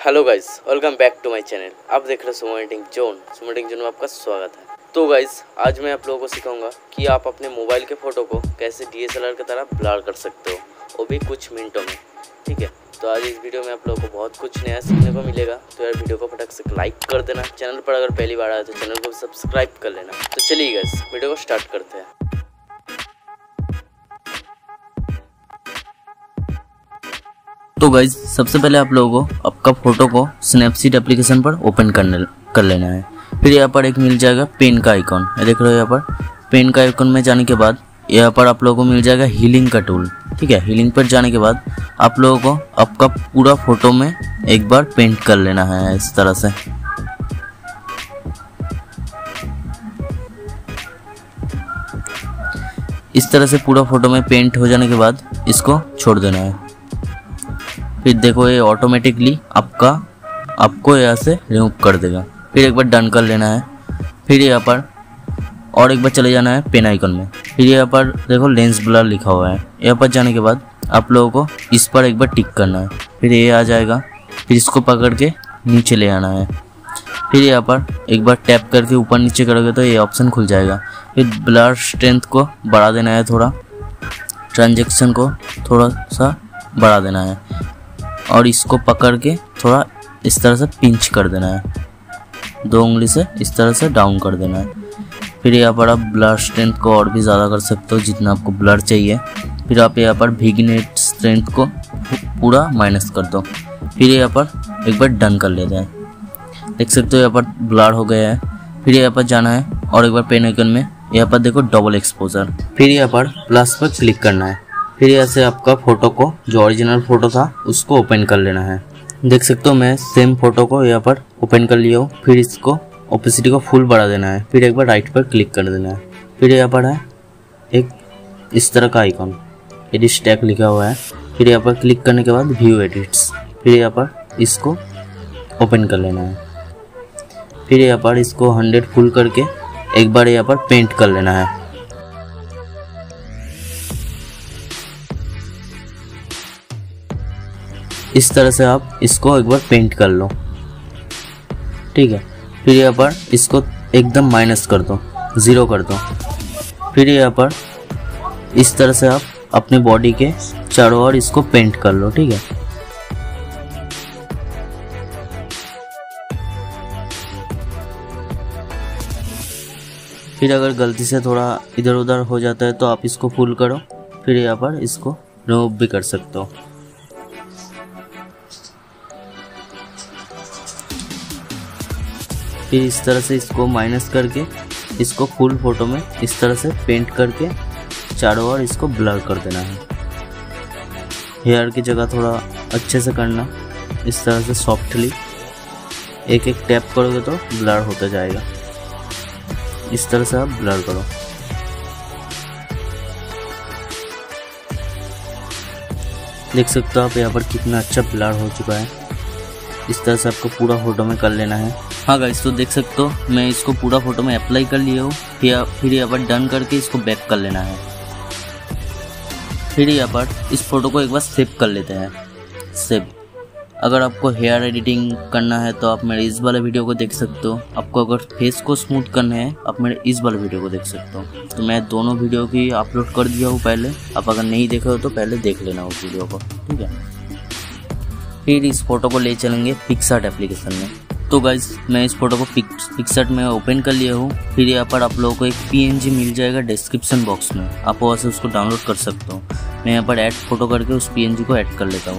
Hello guys, welcome back to my channel. आप देख रहे हो सुमोटिंग जोन में आपका स्वागत है। तो गाइस, आज मैं आप लोगों को सिखाऊंगा कि आप अपने मोबाइल के फ़ोटो को कैसे DSLR की तरह ब्लर कर सकते हो, वो भी कुछ मिनटों में। ठीक है, तो आज इस वीडियो में आप लोगों को बहुत कुछ नया सीखने को मिलेगा। तो यार वीडियो को फटाक से लाइक कर देना, चैनल पर अगर पहली बार आए तो चैनल को सब्सक्राइब कर लेना। तो चलिए गाइस, वीडियो को स्टार्ट करते हैं। तो गाइज, सबसे पहले आप लोगों को आपका फ़ोटो को स्नैपसीड एप्लीकेशन पर ओपन कर लेना है। फिर यहाँ पर एक मिल जाएगा पेन का आइकॉन, ये देख रहे हो। यहाँ पर पेन का आइकॉन में जाने के बाद यहाँ पर आप लोगों को मिल जाएगा हीलिंग का टूल। ठीक है, हीलिंग पर जाने के बाद आप लोगों को आपका पूरा फ़ोटो में एक बार पेंट कर लेना है इस तरह से। इस तरह से पूरा फ़ोटो में पेंट हो जाने के बाद इसको छोड़ देना है। फिर देखो, ये ऑटोमेटिकली आपको यहाँ से रिमूव कर देगा। फिर एक बार डन कर लेना है। फिर यहाँ पर और एक बार चले जाना है पेन आइकन में। फिर यहाँ पर देखो लेंस ब्लर लिखा हुआ है। यहाँ पर जाने के बाद आप लोगों को इस पर एक बार टिक करना है। फिर ये आ जाएगा। फिर इसको पकड़ के नीचे ले आना है। फिर यहाँ पर एक बार टैप करके ऊपर नीचे करोगे तो ये ऑप्शन खुल जाएगा। फिर ब्लर स्ट्रेंथ को बढ़ा देना है, थोड़ा ट्रांजैक्शन को थोड़ा सा बढ़ा देना है और इसको पकड़ के थोड़ा इस तरह से पिंच कर देना है, 2 उंगली से इस तरह से डाउन कर देना है। फिर यहाँ पर आप ब्लर स्ट्रेंथ को और भी ज़्यादा कर सकते हो जितना आपको ब्लर चाहिए। फिर आप यहाँ पर विग्नेट स्ट्रेंथ को पूरा माइनस कर दो। फिर यहाँ पर एक बार डन कर लेते हैं। देख सकते हो यहाँ पर ब्लर हो गया है। फिर यहाँ पर जाना है और एक बार पेन आइकन में यहाँ पर देखो डबल एक्सपोजर। फिर यहाँ पर प्लस पर क्लिक करना है। फिर यहाँ से आपका फ़ोटो को जो ओरिजिनल फ़ोटो था उसको ओपन कर लेना है। देख सकते हो मैं सेम फ़ोटो को यहाँ पर ओपन कर लिया हूँ। फिर इसको ओपेसिटी को फुल बढ़ा देना है। फिर एक बार राइट पर क्लिक कर देना है। फिर यहाँ पर है एक इस तरह का आइकॉन, एडिट स्टैक लिखा हुआ है। फिर यहाँ पर क्लिक करने के बाद व्यू एडिट्स। फिर यहाँ पर इसको ओपन कर लेना है। फिर यहाँ पर इसको 100 फुल करके एक बार यहाँ पर पेंट कर लेना है। इस तरह से आप इसको एक बार पेंट कर लो। ठीक है, फिर यहाँ पर इसको एकदम माइनस कर दो, 0 कर दो। फिर यहाँ पर इस तरह से आप अपने बॉडी के चारों ओर इसको पेंट कर लो। ठीक है, फिर अगर गलती से थोड़ा इधर उधर हो जाता है तो आप इसको फुल करो। फिर यहाँ पर इसको रिमूव भी कर सकते हो। फिर इस तरह से इसको माइनस करके इसको फुल फोटो में इस तरह से पेंट करके चारों ओर इसको ब्लर कर देना है। हेयर की जगह थोड़ा अच्छे से करना, इस तरह से सॉफ्टली एक एक टैप करोगे तो ब्लर होता जाएगा। इस तरह से आप ब्लर करो। देख सकते हो आप यहाँ पर कितना अच्छा ब्लर हो चुका है। इस तरह से आपको पूरा फोटो में कर लेना है। हाँ गाइस, तो देख सकते हो मैं इसको पूरा फोटो में अप्लाई कर लिया हूँ। फिर यहाँ पर डन करके इसको बैक कर लेना है। फिर यहाँ पर इस फोटो को एक बार सेव कर लेते हैं। सेव। अगर आपको हेयर एडिटिंग करना है तो आप मेरे इस वाले वीडियो को देख सकते हो। आपको अगर फेस को स्मूथ करना है आप मेरे इस वाले वीडियो को देख सकते हो। तो मैं दोनों वीडियो की अपलोड कर दिया हूँ पहले। आप अगर नहीं देखे हो तो पहले देख लेना उस वीडियो को। ठीक है, फिर इस फोटो को ले चलेंगे पिक्सआर्ट एप्लीकेशन में। तो गाइज, मैं इस फोटो को पिक्सआर्ट में ओपन कर लिया हूँ। फिर यहाँ पर आप लोगों को एक PNG मिल जाएगा डिस्क्रिप्शन बॉक्स में, आप वहाँ से उसको डाउनलोड कर सकते हो। मैं यहाँ पर ऐड फोटो करके उस PNG को ऐड कर लेता हूँ।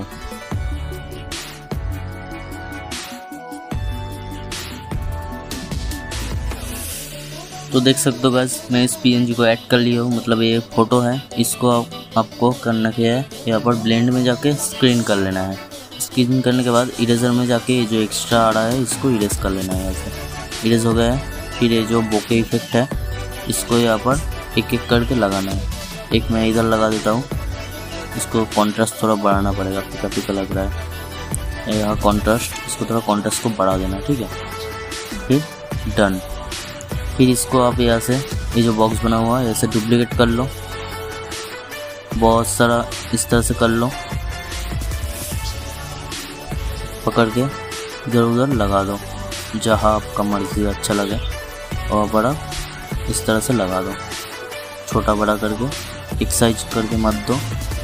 तो देख सकते हो गाइज, मैं इस PNG को ऐड कर लिया हूँ, मतलब ये फ़ोटो है। इसको आपको करना क्या है, यहाँ पर ब्लेंड में जाके स्क्रीन कर लेना है। स्क्रीन करने के बाद इरेजर में जाके जो एक्स्ट्रा आ रहा है इसको इरेज कर लेना है। यहाँ से इरेज हो गया है। फिर ये जो बोके इफेक्ट है इसको यहाँ पर एक एक करके लगाना है। एक मैं इधर लगा देता हूँ। इसको कॉन्ट्रास्ट थोड़ा बढ़ाना पड़ेगा, फीका फीका लग रहा है यहाँ कॉन्ट्रास्ट। इसको थोड़ा कॉन्ट्रास्ट को बढ़ा देना। ठीक है, फिर डन। फिर इसको आप यहाँ से ये जो बॉक्स बना हुआ है ऐसे डुप्लीकेट कर लो, बहुत सारा इस तरह से कर लो, पकड़ के इधर उधर लगा दो, जहाँ आपका मर्जी अच्छा लगे और बड़ा इस तरह से लगा दो, छोटा बड़ा करके, एक साइज करके मत दो।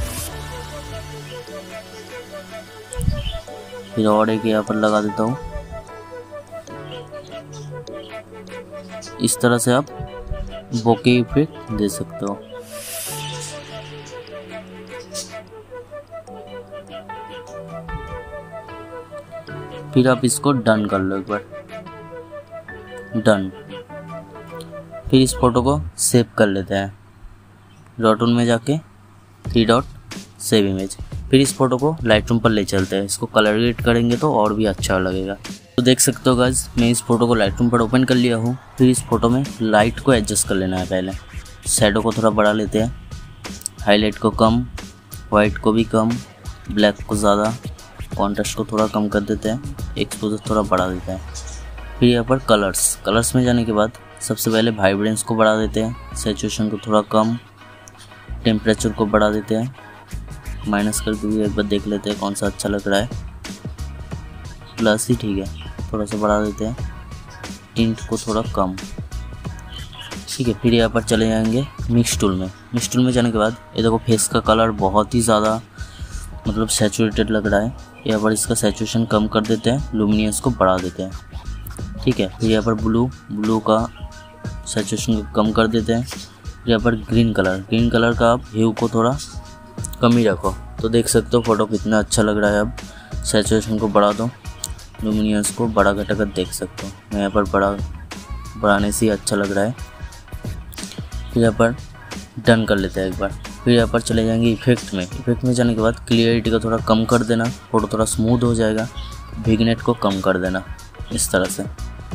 फिर और एक यहाँ पर लगा देता हूँ। इस तरह से आप बोके इफेक्ट दे सकते हो। फिर आप इसको डन कर लो एक बार, डन। फिर इस फोटो को सेव कर लेते हैं, डॉट में जाके 3 डॉट सेव इमेज। फिर इस फोटो को लाइटरूम पर ले चलते हैं, इसको कलर ग्रेड करेंगे तो और भी अच्छा लगेगा। तो देख सकते हो गाइस, मैं इस फोटो को लाइटरूम पर ओपन कर लिया हूँ। फिर इस फोटो में लाइट को एडजस्ट कर लेना है। पहले शैडो को थोड़ा बढ़ा लेते हैं, हाईलाइट को कम, वाइट को भी कम, ब्लैक को ज़्यादा, कॉन्ट्रास्ट को थोड़ा कम कर देते हैं, एक्सपोजर थोड़ा बढ़ा देते हैं। फिर यहाँ पर कलर्स में जाने के बाद सबसे पहले वाइब्रेंस को बढ़ा देते हैं, सैचुरेशन को थोड़ा कम, टेम्परेचर को बढ़ा देते हैं, माइनस करके भी एक बार देख लेते हैं कौन सा अच्छा लग रहा है। प्लस ही ठीक है, थोड़ा सा बढ़ा देते हैं, टिंट को थोड़ा कम, ठीक है। फिर यहाँ पर चले जाएंगे मिक्स टूल में। मिक्स टूल में जाने के बाद ये देखो फेस का कलर बहुत ही ज़्यादा मतलब सैचुरेटेड लग रहा है। यहाँ पर इसका सैचुरेशन कम कर देते हैं, लुमिनियंस को बढ़ा देते हैं, ठीक है। फिर यहाँ पर ब्लू का सैचुरेशन को कम कर देते हैं। यहाँ पर ग्रीन कलर का आप ह्यू को थोड़ा कम ही रखो। तो देख सकते हो फोटो कितना अच्छा लग रहा है। अब सैचुरेशन को बढ़ा दो, लुमिनियंस को बड़ा घटा कर देख सकते हो। मैं यहाँ पर बढ़ाने से ही अच्छा लग रहा है। फिर यहाँ पर डन कर लेते हैं एक बार। फिर यहाँ पर चले जाएंगे इफेक्ट में जाने के बाद क्लियरिटी को थोड़ा कम कर देना, फोटो थोड़ा स्मूथ हो जाएगा। विग्नेट को कम कर देना इस तरह से।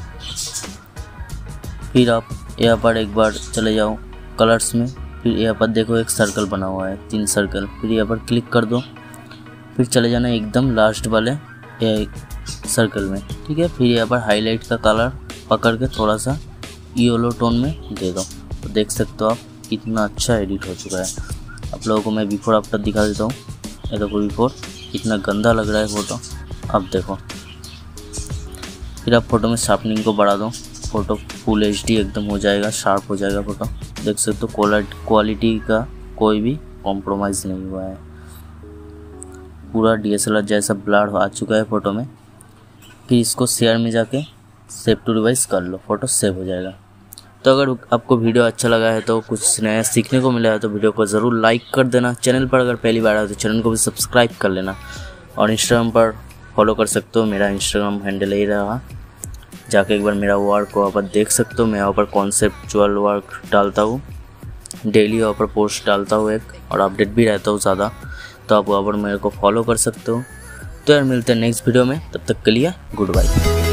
फिर आप यहाँ पर एक बार चले जाओ कलर्स में। फिर यहाँ पर देखो एक सर्कल बना हुआ है, 3 सर्कल। फिर यहाँ पर क्लिक कर दो, फिर चले जाना एकदम लास्ट वाले सर्कल में, ठीक है। फिर यहाँ पर हाईलाइट का कलर पकड़ के थोड़ा सा येलो टोन में दे दो। तो देख सकते हो आप कितना अच्छा एडिट हो चुका है। आप लोगों को मैं बिफोर आफ्टर दिखा देता हूँ। ये देखो बिफोर कितना गंदा लग रहा है फोटो, अब देखो। फिर आप फोटो में शार्पनिंग को बढ़ा दो, फोटो फुल HD एकदम हो जाएगा, शार्प हो जाएगा फोटो। देख सकते हो क्वालिटी का कोई भी कॉम्प्रोमाइज़ नहीं हुआ है, पूरा DSLR जैसा ब्लर आ चुका है फोटो में। फिर इसको शेयर में जाके सेव टू डिवाइस कर लो, फोटो सेव हो जाएगा। तो अगर आपको वीडियो अच्छा लगा है तो कुछ नया सीखने को मिला है तो वीडियो को ज़रूर लाइक कर देना। चैनल पर अगर पहली बार आए तो चैनल को भी सब्सक्राइब कर लेना। और इंस्टाग्राम पर फॉलो कर सकते हो, मेरा इंस्टाग्राम हैंडल यही रहा। जाके एक बार मेरा वर्क वहाँ पर देख सकते हो। मैं वहाँ पर कॉन्सेप्चुअल वर्क डालता हूँ, डेली वहाँ पर पोस्ट डालता हूँ एक, और अपडेट भी रहता हूँ ज़्यादा। तो आप वहाँ पर मेरे को फॉलो कर सकते हो। तो यार मिलते हैं नेक्स्ट वीडियो में, तब तक के लिए गुड बाय।